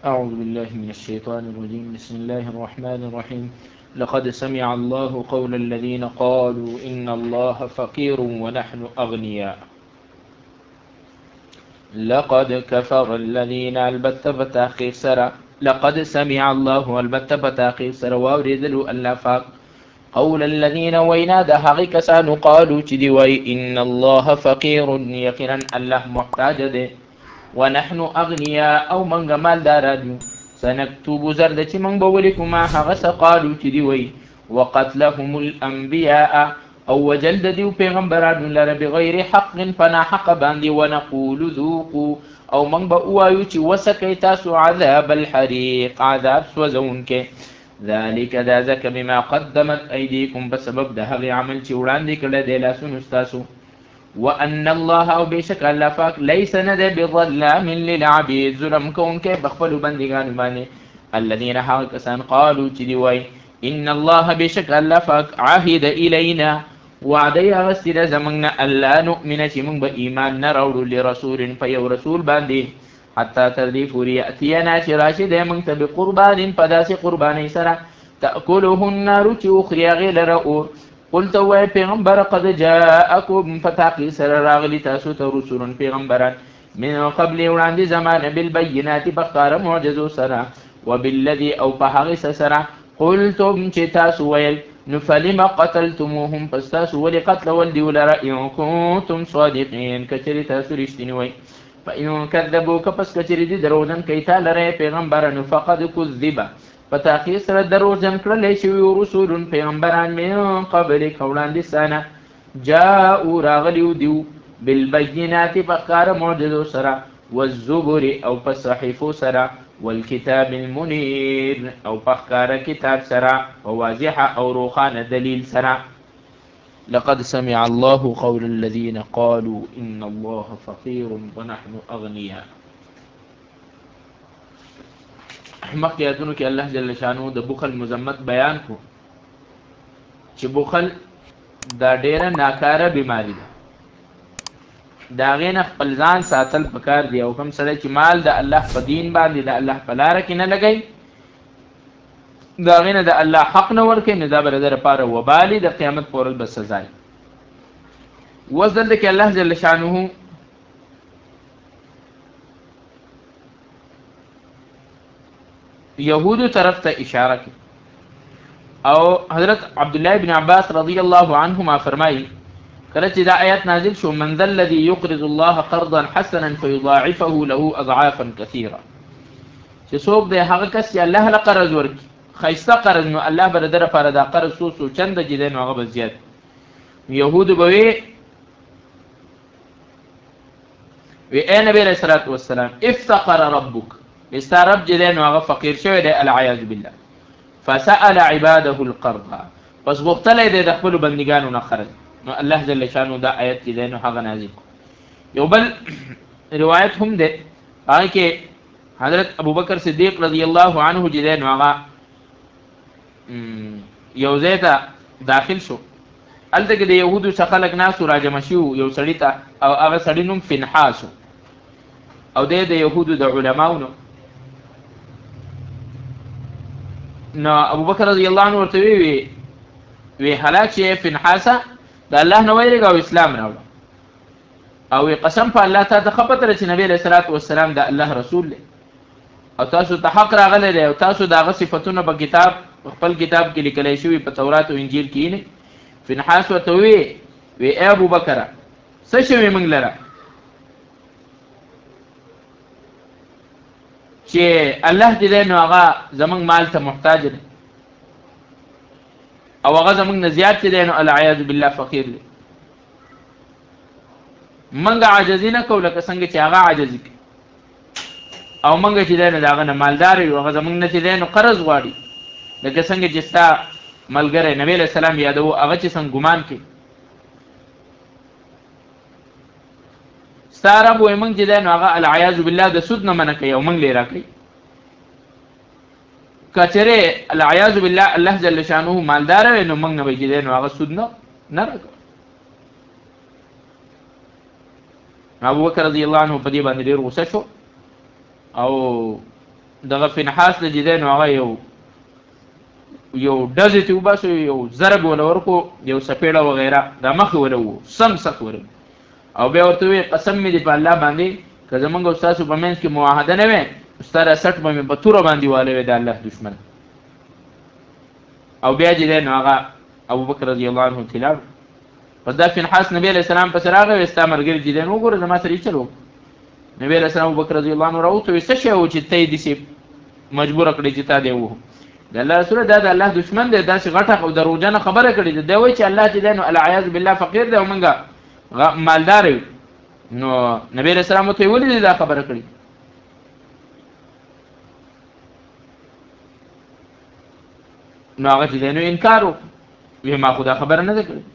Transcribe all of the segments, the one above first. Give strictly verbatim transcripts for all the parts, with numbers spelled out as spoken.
أعوذ بالله من الشيطان الرجيم. بسم الله الرحمن الرحيم. لقد سمع الله قول الذين قالوا إن الله فقير ونحن أغنياء. لقد كفر الذين البت بتاخير سرا لقد سمع الله البت بتاخير سرا واوریدلو الله فاق قول الذين وينا ده هغه کسانو قالوا چې دی وای ان الله فقير يقينا الله محتاج ده ونحن اغنياء او من مال دارادو سنكتب زرد چې من بولیکو ما هغه قالوا چې دی وای وقتلهم الانبياء او وجلد دیو پیغمبرانو لره بغیر حق فنا حق باندې ونقول ذوقوا او من به وایو چې وسکه تاسو عذاب الحريق عذاب سوزون کې ذلك دا ذک بما قدمت ايديكم بسبب ده هغه عمل چې وړاندې کړل دی لاسونو تاسو وان الله او بشک الله پاک ليس ند بظلام للعبيد ظلم کون کې بخپل بندگان باندې الذين هغه کسان قالوا چې دی وای ان الله بشک الله پاک عهد الينا وعده غسل زمنا الا نؤمن چې موږ به ایمان نه راوړو لرسول فيو رسول باندې حتى تردي فوري اتينا چې راشد موږ ته بقربان پداسې قرباني سره تاكله النار چې اخري غیر اور قلت وای پیغمبر قد جاءكم فتاقي سره راغلي تاسو ته رسول پیغمبران من قبل وړاندې زمانه بالبينات بقار معجزو سره وبالذي او په هغه سره قلتم چې تاسو ویل نفلم قتلتموهم فاستاسو ولي قتل ولدي ولرا إن كنتم صادقين كچري تاسو رښتینی وای فإن كذبوك پس کچري دي دروژن کیتا لره پیغمبرانو فقد كذب فتاخير سره دروژن کړل شوی رسول پیغمبران من قبل وړاندې سنه جاءوا راغلیو دیو بالبينات فقار معجزو سره والزبر او فصحيفو سره والكتاب المنير او فخكار كتاب سرا وواضح او روخان دليل سرا لقد سمع الله قول الذين قالوا ان الله فقير ونحن اغنياء. مخیاتونو کې الله جل شانو د بخل مذمت بیان کو چې بخل دا ډیره ناکاره بیماری ده دا غین خپل ځان ساتل پکار دی او کوم سره چې مال د الله په دین باندې د الله په لار کې نه لګي دا غین د الله حق نه ورکې نه دا بر در پاره وبالي د قیامت پورل به سزا وزل کې الله جل شانه يهود طرف ته اشاره کوي او حضرت عبد الله بن عباس رضی الله عنهما فرمایي کله چې دا آیات نازل شو من ذا الذي يقرض الله قرضا حسنا فيضاعفه له اضعافا كثيره چې څوک دی هغه کس چې الله له قرض ورکړي خیسته قرض نو الله به در لپاره دا قرض سو سو چند جدي نو هغه به زیات يهود به وي وی اے نبی علیہ الصلوۃ والسلام افتقر ربك استرب جدي نو هغه فقیر شوی دی العیاذ بالله فسأل عباده القرض پس غوښتل دی د خپل بندګانو نه قرض نو الله جل شانو دا آیت کې دی نو هغه نازل یو بل روایت هم ده هغه کې حضرت ابوبکر صدیق رضی الله عنه چې دی نو هغه یو ځای ته داخل شو هلته کې د یهودو څخه خلک ناسو راجمع شو یو سړي ته او هغه سړي نوم فنحاس او دی د یهودو د علماو نو نو ابوبکر رضی الله عنه ورته وی وی هلاک شي فنحاسه دا الله نو ویریږي او اسلام راوړ او قسم په الله تعالی خپتره چې نبی علیہ الصلوۃ والسلام دا الله رسول له او تاسو ته حق راغلی دی او تاسو داغه صفاتونه په کتاب خپل کتاب کې لیکل شوی په تورات او انجیل کې نه فنحاس ورته وی وی ابو بکر څه شوی موږ لره چې الله دې نو هغه زمنګ مال ته محتاج دی او هغه زمنګ نه زیات دی نو العیاذ بالله فقیر دی منګه عاجزینه کوله که څنګه چې هغه عاجز کی او منګه چې دی نو هغه نه مالدار وي هغه زمنګ نه چې دی نو قرض غواړي لکه څنګه چې ستا ملګری نبی علیہ السلام یادو هغه چې څنګه ګمان کوي ستاره وای منګ چې دی نو هغه العیاذ بالله د سود نه منع کوي او منګ لري راکړي کچره العیاذ بالله الله جل شانه مالدار نو موږ نه ویل نو هغه سود نه نه راکړو ابو بکر رضی الله عنه په دې باندې ډیر غوسه شو او دغه فنحاس د جدي نو هغه یو یو ډزې ته وباسو یو ضرب ولا ورکو یو سپېړه وغیره دا مخې ولا وو سم سخت ور او بیا ورته وی قسم مې دې په الله باندې که زمونږ او ستاسو په منځ کې معاهده نه وي ستاره سټ به مې په توره باندې والی وي د الله دشمن او بیا جدي نو هغه ابوبکر رضی الله عنه تلاړ پس دا فنحاس نبی علیہ السلام پس راغی وستا مرګري جدي نو وګوره زما سره یې چلو نبی علیہ السلام ابوبکر رضی الله عنه راوته وي څه شی و چې ته یې داسې مجبوره کړې چې تا دی ووهو د الله رسول دا د الله دشمن دی داسې غټه او دروغجنه خبره کړې ده دی وایي چې الله چې دی نو العیاذ بالله فقیر دی او موږ مالدار یو نو نبی علیہ السلام ورته ولې دا خبره کړې نو هغه چې دی نو انکار وکړو وی ما خو دا خبره نه ده کړې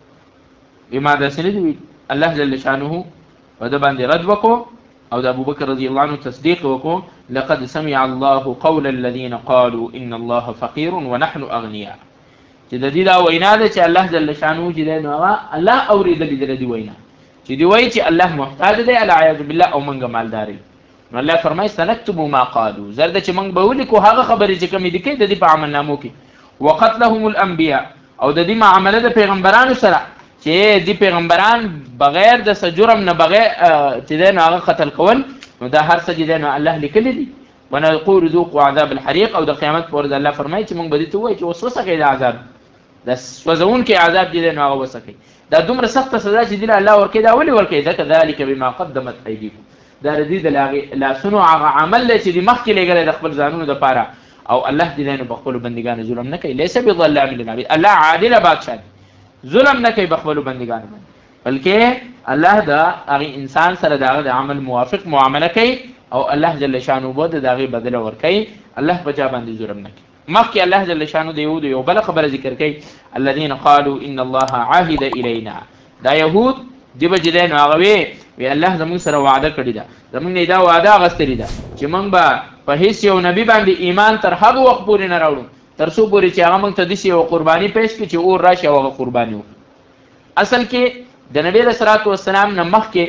وی ما داسې نه دي ویلي الله جل شانه په ده باندې رد وکړو او د ابوبکر رضی الله عنه تصدیق وکړو لقد سمع الله قول الذين قالوا ان الله فقير ونحن اغنياء چې د دې دا وینا ده چې الله جل شانه چې دی نو هغه الله اورېدلې د دې وینا چې دی وایي چې الله محتاج دی العیاذ بالله او موږ مالدار یو نو الله فرمایي سنكتب ما قالوا زرد چې موږ به ولیکو هغه خبرې چې کومې دي کوي د دې په عملنامو کې وقتلهم الانبیاء او د دې معامله د پیغمبرانو سره چې دی پیغمبران بغیر د سجرم نه بغیر چې دی نو هغه قتل کول نو دا هر څه چې دی نو الله لیکلی دي ونقول ذوقوا عذاب الحریق او د قیامت په ورځ الله فرمایي چې موږ به دې ته ووایو چې اوس وڅکئ د عذاب د سوځونکي عذاب چې دی نو هغه وڅکئ دا دومره سخته سزا چې دی الله ورکوي دا ولې ورکوي ځکه ذلک بما قدمت ایدیکم دا د دې د هغې لاسونو هغه عمل دی چې د مخکې لېږلی د خپل ځانونو دپاره او الله چې دی نو په خپلو بندګانو ظلم نه کوي لیس بظلام للعبید الله عادله بادشاه دی ظلم نه کوي په خپلو بندګانو باندې بلکې الله د هغې انسان سره د هغه د عمل موافق معامله کوي او الله جل شانه به د هغې بدله ورکوي الله په چا باندې ظلم نه کوي مخکې الله جل شانه د یهودو یو بله خبره ذکر کوي الذین قالوا ان الله عهد الینا دا یهود دی به چې دی نو هغه وی وی الله زموږ سره وعده کړې ده زموږ نه دا وعده اخیستلې ده چې موږ به په هیڅ یو نبي باندې ایمان تر هغه وخت پورې نه راوړو تر څو پورې چې هغه موږ ته داسې یوه قرباني پیش کړي چې اور راشي او هغه قرباني وکړي اصل کې د نبي علیه الصلاة والسلام نه مخکې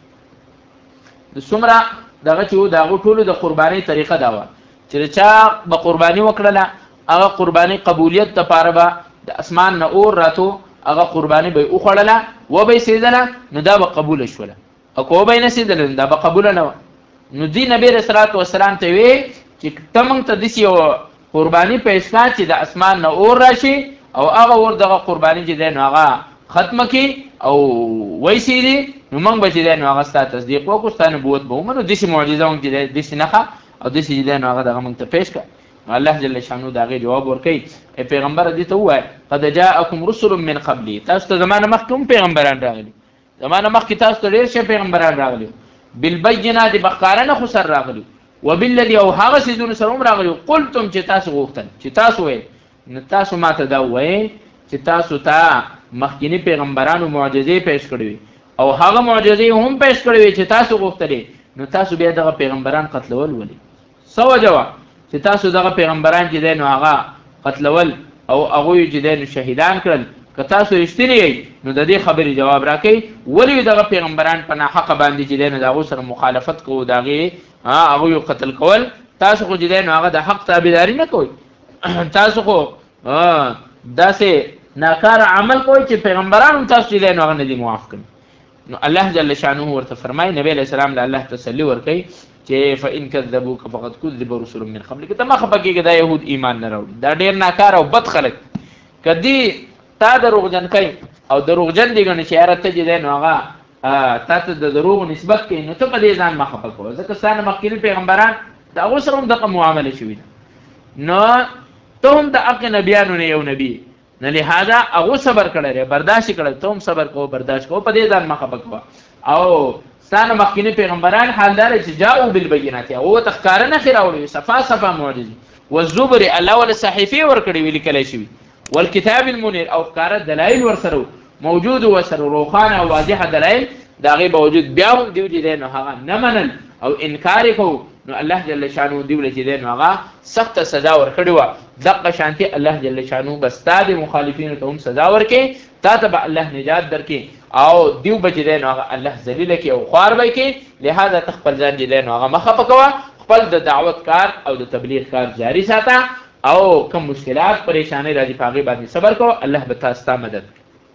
د څومره دغه چې و د هغو ټولو د قربانۍ طریقه دا وه چې چا به قرباني وکړله هغه قرباني قبولیت دپاره به د اسمان نه اور راتو هغه قرباني به یې وخوړله وبه یې سېدله نو دا به قبوله شوله او که وبه یې نه سېدله دا به قبوله نه وه نو دوی نبي علیه الصلاة والسلام ته وی چې ته موږ ته داسې یوه قرباني پیش کړه چې د اسمان نه اور راشي او هغه اور دغه قرباني چې دی نو هغه ختمه کړي او ویسېدي نو موږ به چې دی نو هغه ستا تصدیق وکړو ستا نبوت به ومنو داسې معجزه موږ چې دی داسې نښه او داسې چې دی نو هغه دغه موږ ته پیش کړه نو الله جل شانو د هغې جواب ورکوي ای پیغمبره دې ته ووایه قد جاءکم رسل من قبلي تاسو ته زما نه مخکې هم پیغمبران راغلي زما نه مخکې تاسو ته ډېر ښه پیغمبران راغلي بالبینات بښکاره نه خو سر راغلي وبالذي او هغه څیزونو سره هم راغلي قلتم چې تاسو غوښتل چې تاسو ویل نو تاسو ما ته دا ووایئ چې تاسو ته مخکینی پیغمبرانو معجزې پیش کړې وي او هغه معجزې هم پیش کړې وي چې تاسو غوښتلې نو تاسو بیا دغه پیغمبران قتلول ولې څه وجه وه چې تاسو دغه پیغمبران چې دی نو هغه قتلول او هغوی چې دی نو شهیدان کړل که تاسو رښتینې یئ نو د دې خبرې جواب راکئ ولې دغه پیغمبران په ناحقه باندې چې دی نو د هغو سره مخالفت کوو د هغې هغوی قتل کول تاسو خو چې دی نو هغه د حق تابعداري نه کوئ تاسو خو داسې ناکاره عمل کوئ چې پیغمبران هم تاسو چې دی نو هغه نه دي معاف کړي نو الله جل شانه ورته فرمایي نبی علیه السلام له الله تسلي ورکوي چې فإن كذبوك فقد كذب رسل من قبلك ته مه خفه کېږه دا یهود ایمان نه راوړي دا ډېر ناکاره او بد خلک که دي تا دروغجن کوي او دروغجن دي ګڼي چې یاره ته چې دی نو هغه تا ته د دروغو نسبت کوي نو ته په دې ځان مه خفه کوه ځکه ستا نه مخکیني پیغمبران د هغو سره هم دغه معامله شوي ده نو ته هم د حق نبیانو نه یو نبي نه لهذا هغو صبر کړی دی برداشت یې کړی ته هم صبر کوه برداشت کوه په دې ځان مه خفه کوه او ستا نه مخکیني پیغمبران حال دا دی چې جاؤ بالبینات هغو ورته ښکاره نښې راوړي صفا صفا معجزې والزبر الله ورله صحیفې ورکړې وي لیکلی شوي والکتاب المنیر او ښکاره دلایل ورسره موجود ورسره روښانه او واضحه دلایل د هغې باوجود بیا هم دوی چې دی نو هغه نه منل او انکار یې کوو نو الله جل شانو دوی له چې دی نو هغه سخته سزا ورکړې وه دقه شانتې الله جل شانو به ستا د مخالفینو ته هم سزا ورکړي تا ته به الله نجات درکړي او دیو به چې دی نو هغه الله ذلیله کړي او خوار به یې کړي لهذا ته خپل ځان چې دی نو هغه مه خفه کوه خپل د دعوت کار او د تبلیغ کار جاری ساته او کوم مشکلات پریشانی راځي په هغې باندې صبر کو، الله به تا ستا مدد.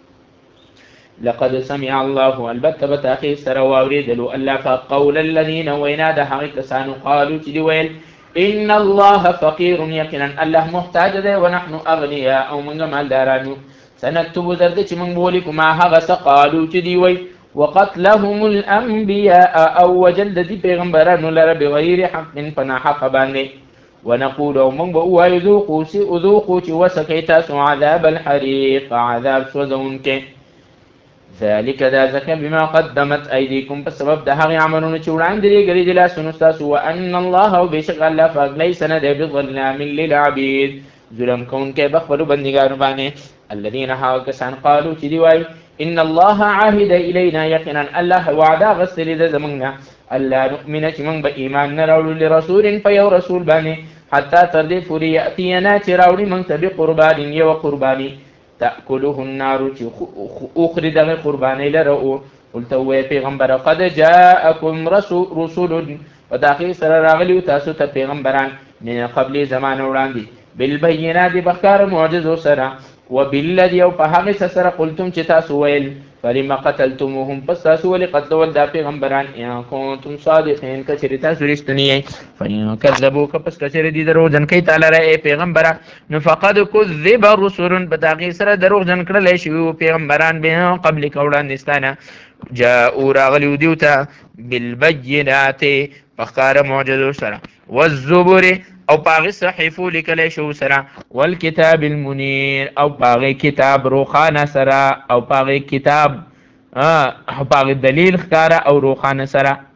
لقد سمع الله البته به تاخیر سره واورېدلو الله فقول الذین وینا د هغې کسانو قالو چې دي ویل ان الله فقیر یقینا الله محتاج دی ونحن اغنیا او موږ مالدارانو سنكتب درد چې موږ ولیکو ما هغه څه قالو چې دي وی وقتلهم الانبیاء او وجل د دې پیغمبرانو لره بغیر حق په ناحقه باندې ونقول او موږ به ووایو ذوقوا ذوقوا چې وسکئ تاسو عذاب الحریق عذاب سوځونکی ذلك دا ځکه بما قدمت ایدیکم په سبب د هغې عملونو چې وړاندې لېږلي دي لاسونو ستاسو وان الله او بېشک الله پاک لیس نه دی بظلام للعبید ظلم کوونکی به خپلو بندګانو باندې الذین هغه کسان قالو چې دي وایي ان الله عاهد الینا یقینا الله وعده غستلې ده زموږ نه الله نؤمن چې موږ به ایمان نه راوړو لرسول په یو رسول باندې حتی تر دې پورې یأتینا چې راوړي موږ ته بقربان یوه قرباني تأکله النار چې اخري دغه قربانۍ لره ورته ووایه پیغمبره قد جاءکم رسول په داخل سره راغلي تاسو ته پیغمبران من قبل زمانه وړاندې بالبینات بښکاره معجزو سره وبالذي او په هغې څه سره قلتم چې تاسو ویل فلم قتلتموهم پس تاسو ولې قتلول دا پیغمبران ان کنتم صادقین که چېرې تاسو رښتوني یئ فإن کذبوک پس که چېرې دي دروغجن کوي تا لره ای پیغمبره نو فقد کذب رسل په د هغې سره دروغجن کړلی شوي وو پیغمبران من قبلک وړاندې ستا نه جاءو راغلي وو دیو ته بالبینات په ښکاره معجزو سره والزبر او پاغی صحیفو لیکلی شو سره والکتاب المنیر او پاغی کتاب روخانه سره او پاغی کتاب او پاغی دلیل ښکاره او روخانه سره